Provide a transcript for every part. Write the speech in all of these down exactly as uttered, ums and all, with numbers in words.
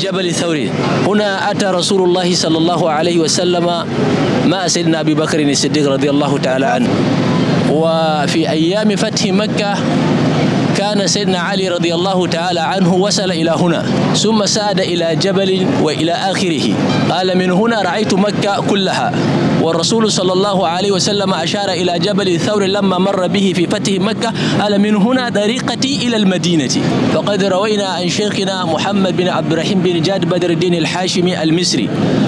جبل ثور. هنا أتى رسول الله صلى الله عليه وسلم مع سيدنا أبي بكر الصديق رضي الله تعالى عنه. وفي أيام فتح مكة كان سيدنا علي رضي الله تعالى عنه وصل إلى هنا، ثم ساد إلى جبل وإلى آخره. قال: من هنا رأيت مكة كلها. والرسول صلى الله عليه وسلم أشار إلى جبل الثور لما مر به في فتح مكة، قال: من هنا طريقتي إلى المدينة. فقد روينا عن شيخنا محمد بن عبد الرحيم بن جاد بدر الدين الحاشمي المصري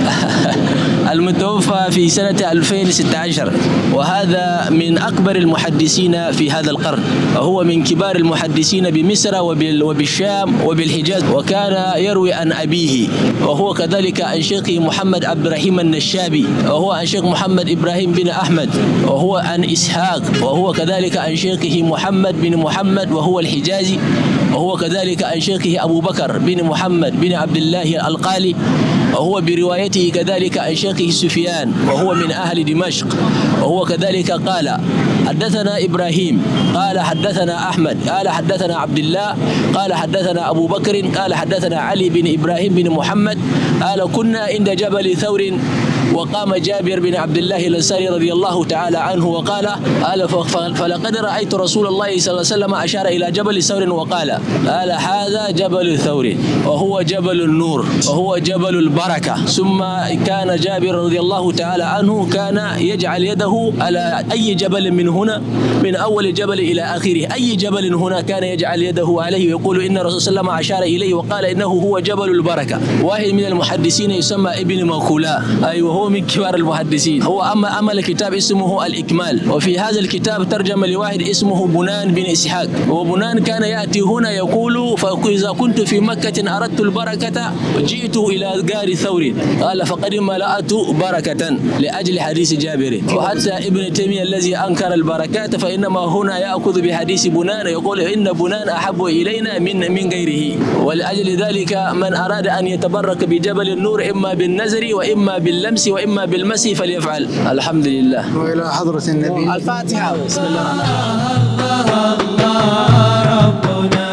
المتوفى في سنة ألفين وستة عشر، وهذا من أكبر المحدثين في هذا القرن، وهو من كبار المحدثين بمصر وبالشام وبالحجاز، وكان يروي عن أبيه، وهو كذلك عن شيخه محمد عبد الرحيم النشابي، وهو عن شيخ محمد إبراهيم بن أحمد، وهو عن إسحاق، وهو كذلك عن شيخه محمد بن محمد وهو الحجازي، وهو كذلك عن شيخه أبو بكر بن محمد بن عبد الله القالي، وهو بروايته كذلك عن شيخه سفيان وهو من أهل دمشق، وهو كذلك قال: حدثنا إبراهيم، قال حدثنا أحمد، قال حدثنا عبد الله، قال حدثنا أبو بكر، قال حدثنا علي بن إبراهيم بن محمد، قال: كنا عند جبل ثور وقام جابر بن عبد الله الأنصاري رضي الله تعالى عنه وقال: قال فلقد رأيت رسول الله صلى الله عليه وسلم أشار إلى جبل ثور وقال: قال: هذا جبل ثور وهو جبل النور وهو جبل البركة. ثم كان جابر رضي الله تعالى عنه كان يجعل يده على أي جبل من هنا، من أول جبل إلى آخره، أي جبل هنا كان يجعل يده عليه ويقول إن الرسول صلى الله عليه وسلم أشار إليه وقال إنه هو جبل البركة. واحد من المحدثين يسمى ابن مكولا، أي وهو من كبار المحدثين، هو أما عمل كتاب اسمه الإكمال، وفي هذا الكتاب ترجم لواحد اسمه بنان بن إسحاق، وبنان كان يأتي هنا يقول: فإذا كنت في مكة أردت البركة جئت إلى غار ثور، قال: فقد ملأت بركة لأجل حديث جابر. وحتى ابن تيمية الذي أنكر البركات فإنما هنا يأخذ بحديث بنان، يقول إن بنان أحب إلينا من من غيره. ولأجل ذلك من أراد أن يتبرك بجبل النور إما بالنذر وإما باللمس وإما بالمس فليفعل. الحمد لله. وإلى حضرة النبي. الفاتحة. بسم الله الرحمن الرحيم. الله ربنا،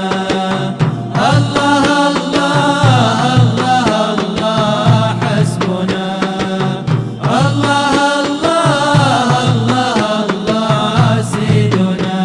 الله الله الله الله حسبنا، الله الله الله الله سيدنا،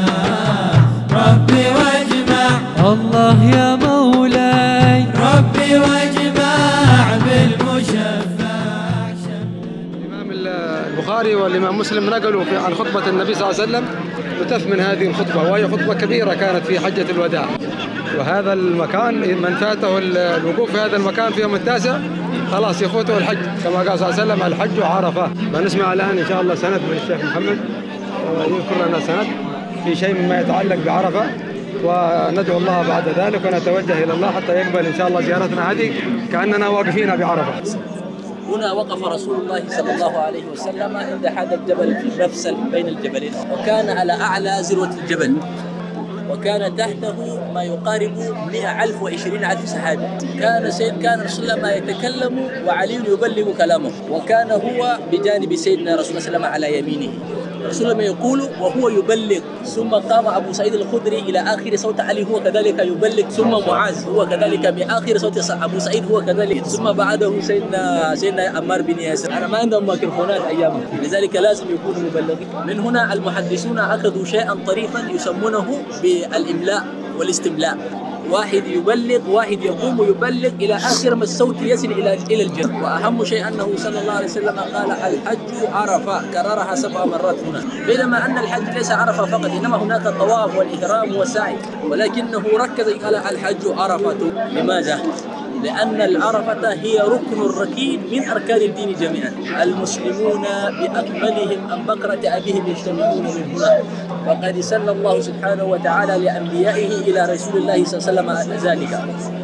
ربي واجمع، الله يا مولاي، ربي واجمع بالمشفع. الإمام البخاري والإمام مسلم نقلوا في عن خطبة النبي صلى الله عليه وسلم بتف من هذه الخطبة، وهي خطبة كبيرة كانت في حجة الوداع. وهذا المكان من فاته الوقوف في هذا المكان في يوم التاسع خلاص يفوته الحج، كما قال صلى الله عليه وسلم: الحج عرفة. فنسمع الآن إن شاء الله سند من الشيخ محمد يذكر لنا سند في شيء مما يتعلق بعرفة، وندعو الله بعد ذلك ونتوجه إلى الله حتى يقبل إن شاء الله زيارتنا هذه كأننا واقفين بعرفة. هنا وقف رسول الله صلى الله عليه وسلم عند هذا الجبل في مفصل بين الجبلين، وكان على أعلى ذروة الجبل، وكان تحته ما يقارب مئة ألف وعشرين ألف صحابي. كان سيد كان رسول الله ما يتكلم وعلي يبلغ كلامه، وكان هو بجانب سيدنا رسول الله صلى الله عليه وسلم على يمينه. رسول الله يقول وهو يبلغ، ثم قام أبو سعيد الخدري إلى آخر صوت علي هو كذلك يبلغ، ثم معاذ هو كذلك بآخر صوت أبو سعيد هو كذلك، ثم بعده سيدنا سيدنا عمار بن ياسر. أنا ما عندهم ميكروفونات أيامهم، لذلك لازم يكونوا مبلغين. من هنا المحدثون أخذوا شيئا طريفا يسمونه بالإملاء والاستملاء، واحد يبلغ، واحد يقوم يبلغ إلى آخر ما الصوت يصل إلى إلى الجنة. وأهم شيء أنه صلى الله عليه وسلم قال: الحج عرفة، كررها سبع مرات هنا، بينما أن الحج ليس عرفة فقط، إنما هناك الطواف والإحرام والسعي، ولكنه ركز قال: الحج عرفة. لماذا؟ لأن العرفة هي ركن ركين من أركان الدين جميعا. المسلمون بأكملهم عن بكرة أبيهم يجتمعون من هنا، وقد سن الله سبحانه وتعالى لأنبيائه إلى رسول الله صلى الله عليه وسلم ذلك.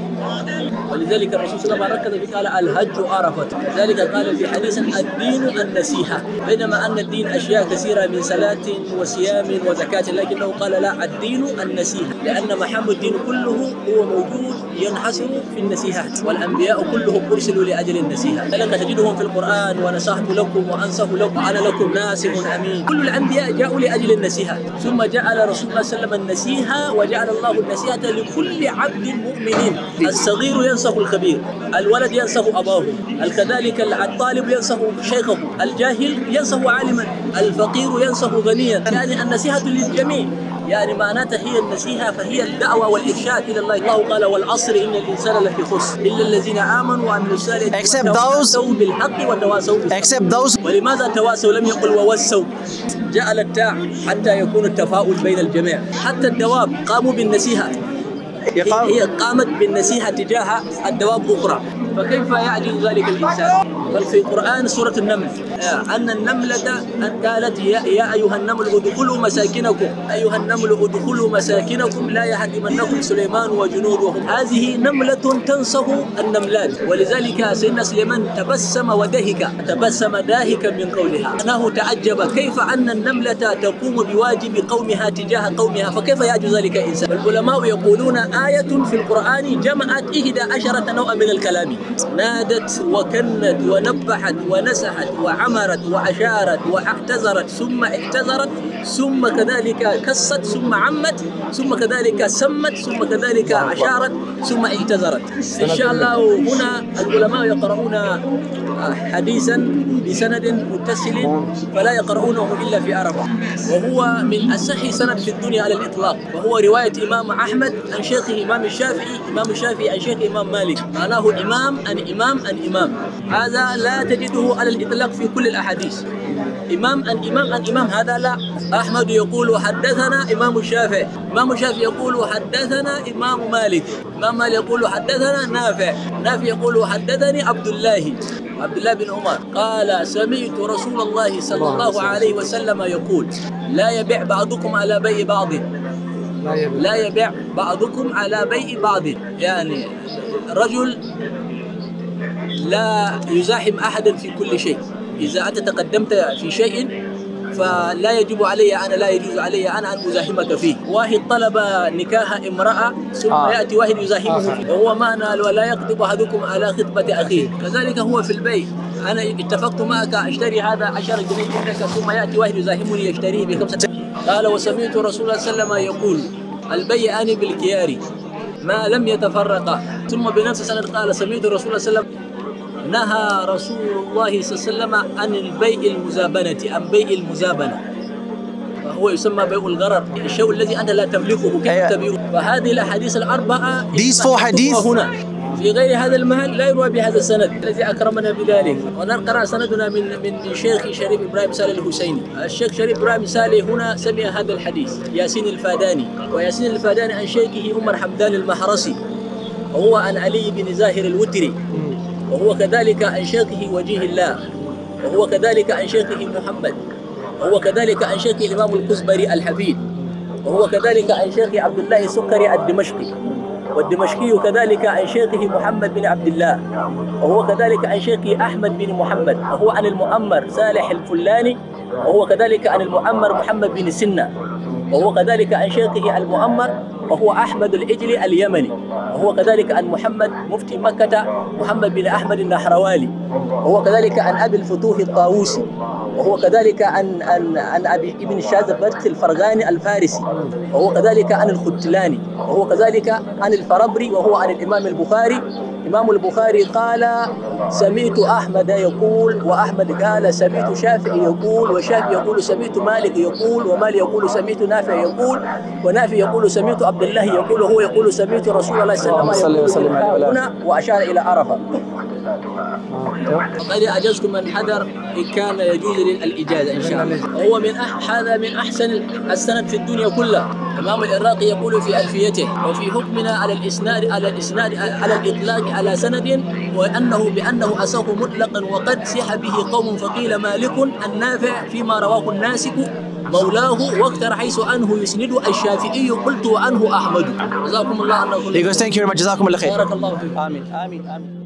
ولذلك الرسول صلى الله عليه وسلم ركز قال: الحج عرفة. ذلك قال في حديث: الدين النسيحة، بينما أن الدين أشياء كثيرة من صلاة وصيام وزكاة، لكنه قال: لا، الدين النسيحة، لأن محام الدين كله هو موجود ينحصر في النسيحة، والأنبياء كلهم أرسلوا لأجل النسيحة. ذلك تجدهم في القرآن: ونصحت لكم وأنصح لكم وأنا لكم ناصح أمين. كل الأنبياء جاءوا لأجل النسيحة، ثم جعل رسول الله صلى الله عليه وسلم النسيحة، وجعل الله النسيحة لكل عبد مؤمن. الصغير ينصح الكبير، الولد ينصح أباه، كذلك الطالب ينصح شيخه، الجاهل ينصح عالما، الفقير ينصح غنيا. يعني النصيحة للجميع، يعني معناتها هي النصيحة فهي الدعوة والإرشاد إلى الله. الله قال والعصر إن الإنسان لفي خسر إلا الذين آمنوا وعملوا الصالحات وتواصوا بالحق وتواصوا بالصبر. ولماذا تواصوا لم يقل ووصوا؟ جعل التاء حتى يكون التفاؤل بين الجميع. حتى الدواب قاموا بالنصيحة، هي قامت بالنصيحة تجاه الدواب أخرى، فكيف يعجز ذلك الإنسان؟ بل في القرآن سورة النمل أن النملة قالت يا, يا أيها النمل ادخلوا مساكنكم، أيها النمل ادخلوا مساكنكم لا يهدمنكم سليمان وجنوده. هذه نملة تنصح النملات، ولذلك سيدنا سليمان تبسم ودهك، تبسم داهكا من قولها، أنه تعجب كيف أن النملة تقوم بواجب قومها تجاه قومها، فكيف يعجز ذلك الإنسان؟ العلماء يقولون آية في القرآن جمعت إحدى عشرة نوعا من الكلام، نادت وكنت ونبحت ونسحت وعمرت وأشارت واعتذرت ثم اعتذرت ثم كذلك كست ثم عمت ثم كذلك سمت ثم كذلك أشارت ثم اعتذرت. إن شاء الله هنا العلماء يقرؤون حديثا بسند متصل فلا يقرؤونه إلا في عربة، وهو من أصح سند في الدنيا على الإطلاق، وهو رواية إمام أحمد عن شيخه إمام الشافعي، إمام الشافعي عن شيخ إمام مالك، معناه إمام عن إمام عن إمام. هذا لا تجده على الإطلاق في كل الأحاديث، إمام عن إمام عن إمام، هذا لا. أحمد يقول حدثنا إمام الشافعي، إمام الشافعي يقول حدثنا إمام مالك، إمام مالك يقول حدثنا نافع، نافع يقول حدثني عبد الله، عبد الله بن عمر قال سمعت رسول الله صلى الله عليه وسلم يقول لا يبيع بعضكم على بيع بعض، لا يبيع بعضكم على بيع بعض. يعني رجل لا يزاحم أحدا في كل شيء، إذا أنت تقدمت في شيء فلا يجب علي أنا، لا يجوز علي أنا أن أزاحمك فيه. واحد طلب نكاح امرأة ثم آه. يأتي واحد يزاحمه فيه، وهو معنى ولا يكذب أحدكم على خطبة أخيه. كذلك هو في البيع، أنا اتفقت معك أشتري هذا عشرة جنيه منك ثم يأتي واحد يزاحمني يشتريه بخمسة. قال وسمعت رسول الله صلى الله عليه وسلم يقول البيعان بالخيار ما لم يتفرقا. ثم بنفس السند قال سمعت رسول الله صلى الله عليه وسلم نهى رسول الله صلى الله عليه وسلم عن البيع المزابنة، عن بيع المزابنة، فهو يسمى بيع الغرر، الشيء الذي أنت لا تملكه كيف تبيعه. فهذه الأحاديث الأربعة هنا في غير هذا المحل لا يروى بهذا السند الذي أكرمنا بذلك. ونقرأ سندنا من من شيخ شريف إبراهيم صالح الحسيني. الشيخ شريف إبراهيم صالح هنا سمع هذا الحديث ياسين الفاداني، وياسين الفاداني عن شيخه عمر حمدان المحرسي، وهو عن علي بن زاهر الوتري، وهو كذلك عن شيخه وجيه الله، وهو كذلك عن شيخه محمد، وهو كذلك عن شيخه الإمام الكزبري الحفيد، وهو كذلك عن شيخه عبد الله السكري الدمشقي، والدمشقي كذلك عن شيخه محمد بن عبد الله، وهو كذلك عن شيخه أحمد بن محمد، وهو عن المؤمر صالح الفلاني، وهو كذلك عن المؤمر محمد بن سنة، وهو كذلك عن شيخه المؤمر وهو أحمد العجلي اليمني، وهو كذلك عن محمد مفتي مكة محمد بن أحمد النحروالي، وهو كذلك عن أبي الفتوح الطاووسي، وهو كذلك عن عن عن أبي ابن الشاذبرت الفرغاني الفارسي، وهو كذلك عن الختلاني، وهو كذلك عن الفربري، وهو عن الإمام البخاري. إمام البخاري قال سمعت أحمد يقول، وأحمد قال سمعت شافعي يقول، وشافعي يقول سمعت مالك يقول، ومالك يقول سمعت نافع يقول، ونافع يقول سمعت عبد الله يقول، وهو يقول سمعت رسول الله صلى الله عليه وسلم هنا، وأشار إلى عرفة. وقد أجزت من حذر إن كان يجوز للإجازة إن شاء الله. وهو من هذا من أحسن السند في الدنيا كلها. إمام العراقي يقول في ألفيته وفي حكمنا على الإسناد على الإسناد على الإطلاق على سند وأنه بأنه أصح مطلقا وقد صح به قوم فقيل مالك النافع فيما رواه الناسك مولاه واختر حيث عنه يسند الشافعي قلت وعنه أحمد. جزاكم الله عنه. He goes thank you very much. جزاكم الله خير. بارك الله فيكم. آمين آمين آمين.